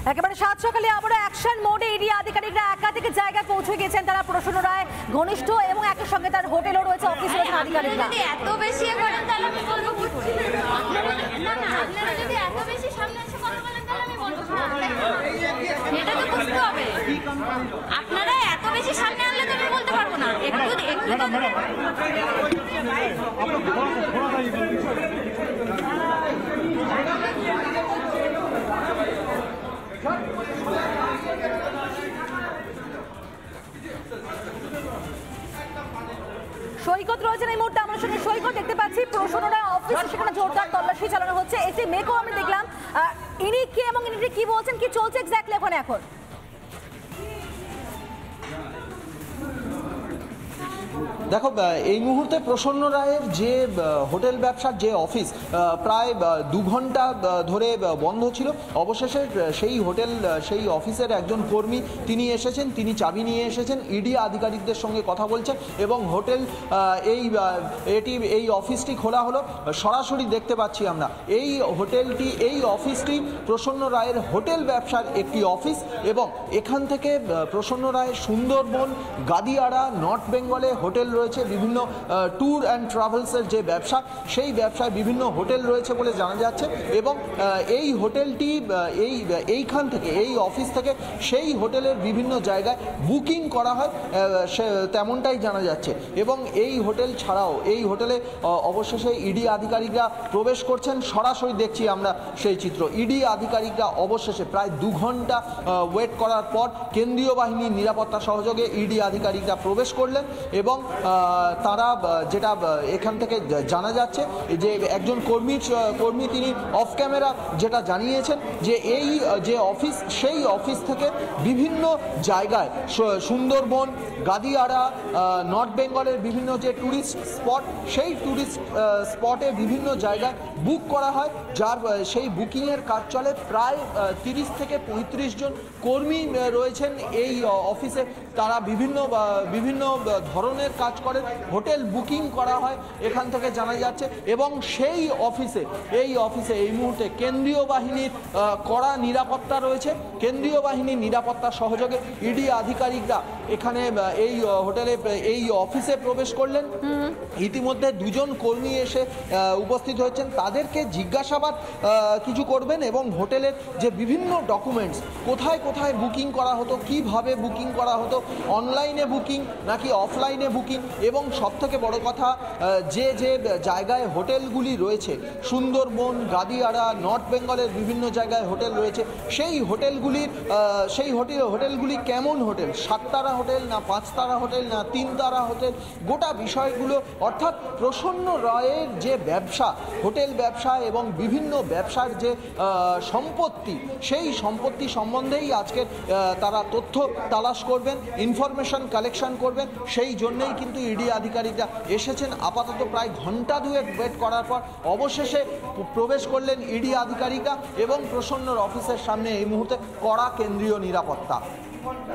একেবারে সাত সকালে আবারও অ্যাকশন মোডে ইডি আধিকারিকরা একাধিক জায়গায় পৌঁছে গেছেন। তারা প্রসন্ন রায় ঘনিষ্ঠ এবং একই সঙ্গে তার হোটেলও রয়েছে, অফিস রয়েছে আধিকারিকরা। এত বেশি করেন তাহলে আমি বলবো না না, আপনারা যদি এত বেশি সামনে এসে কথা বলেন তাহলে আমি বলবো এটা তো বুঝতে হবে। আপনারা এত বেশি সামনে আনলে তো আমি বলতে পারবো না। একটু সৈকত রয়েছেন এই মুহূর্তে আমার সঙ্গে। সৈকত, দেখতে পাচ্ছি প্রসন্ন রায় অফিস, সেখানে জোরদার তল্লাশি চালানো হচ্ছে। এসি মেকও আমি দেখলাম, ইনি কে এবং ইনি কি বলছেন, কি চলছে এক্স্যাক্টলি ওখানে এখন? দেখো, এই মুহূর্তে প্রসন্ন রায়ের যে হোটেল ব্যবসার যে অফিস প্রায় 2 ঘন্টা ধরে বন্ধ ছিল, অবশেষে সেই অফিসের একজন কর্মী তিনি এসেছেন, তিনি চাবি নিয়ে এসেছেন, ইডি আধিকারিকদের সঙ্গে কথা বলছেন এবং এই অফিসটি খোলা হলো। সরাসরি দেখতে পাচ্ছি আমরা এই অফিসটি প্রসন্ন রায়ের হোটেল ব্যবসার একটি অফিস এবং এখান থেকে প্রসন্ন রায়ের সুন্দরবন, গাদিয়াড়া, নর্থ বেঙ্গলে হোটেল রয়েছে, বিভিন্ন ট্যুর অ্যান্ড ট্রাভেলসের যে ব্যবসা, সেই ব্যবসায় বিভিন্ন হোটেল রয়েছে বলে জানা যাচ্ছে এবং এই হোটেলটি এইখান থেকে, এই অফিস থেকে সেই হোটেলের বিভিন্ন জায়গায় বুকিং করা হয়, তেমনটাই জানা যাচ্ছে। এবং এই হোটেল ছাড়াও এই হোটেলে অবশেষে ইডি আধিকারিকরা প্রবেশ করছেন। সরাসরি দেখছি আমরা সেই চিত্র। ইডি আধিকারিকরা অবশেষে প্রায় 2 ঘন্টা ওয়েট করার পর কেন্দ্রীয় বাহিনীর নিরাপত্তা সহযোগে ইডি আধিকারিকরা প্রবেশ করলেন এবং তারা যেটা এখান থেকে জানা যাচ্ছে যে একজন কর্মী তিনি অফ ক্যামেরা যেটা জানিয়েছেন যে এই যে অফিস, সেই অফিস থেকে বিভিন্ন জায়গায় সুন্দরবন, গাদিয়াড়া, নর্থ বেঙ্গলের বিভিন্ন যে ট্যুরিস্ট স্পট, সেই ট্যুরিস্ট স্পটে বিভিন্ন জায়গায় বুক করা হয়, যার সেই বুকিংয়ের কাজ চলে। প্রায় 30 থেকে 35 জন কর্মী রয়েছেন এই অফিসে। তারা বিভিন্ন ধরনের কাজ করেন, হোটেল বুকিং করা হয় এখান থেকে জানা যাচ্ছে এবং এই অফিসে এই মুহূর্তে কেন্দ্রীয় বাহিনীর কড়া নিরাপত্তা রয়েছে। কেন্দ্রীয় বাহিনীর নিরাপত্তা সহযোগে ইডি আধিকারিকরা এখানে এই অফিসে প্রবেশ করলেন। ইতিমধ্যে 2 জন কর্মী এসে উপস্থিত হয়েছেন, তাদেরকে জিজ্ঞাসাবাদ কিছু করবেন এবং হোটেলের যে বিভিন্ন ডকুমেন্টস, কোথায় কোথায় বুকিং করা হতো, কিভাবে বুকিং করা হতো, অনলাইনে বুকিং নাকি অফলাইনে বুকিং, এবং সবথেকে বড় কথা যে জায়গায় হোটেলগুলি রয়েছে, সুন্দরবন, গাদিয়াড়া, নর্থ বেঙ্গলের বিভিন্ন জায়গায় হোটেল রয়েছে, সেই হোটেলগুলি কেমন হোটেল, 7 তারা হোটেল না 5 তারা হোটেল না 3 তারা হোটেল, গোটা বিষয়গুলো, অর্থাৎ প্রসন্ন রায়ের যে ব্যবসা, হোটেল ব্যবসা এবং বিভিন্ন ব্যবসার যে সম্পত্তি, সেই সম্পত্তি সম্বন্ধেই আজকে তারা তথ্য তালাশ করবেন, ইনফরমেশন কালেকশন করবেন। সেই জন্যই কিন্তু ইডি আধিকারিকরা এসেছেন। আপাতত প্রায় ঘন্টা 2 ওয়েট করার পর অবশেষে প্রবেশ করলেন ইডি আধিকারিকরা এবং প্রসন্নর অফিসের সামনে এই মুহূর্তে কড়া কেন্দ্রীয় নিরাপত্তা।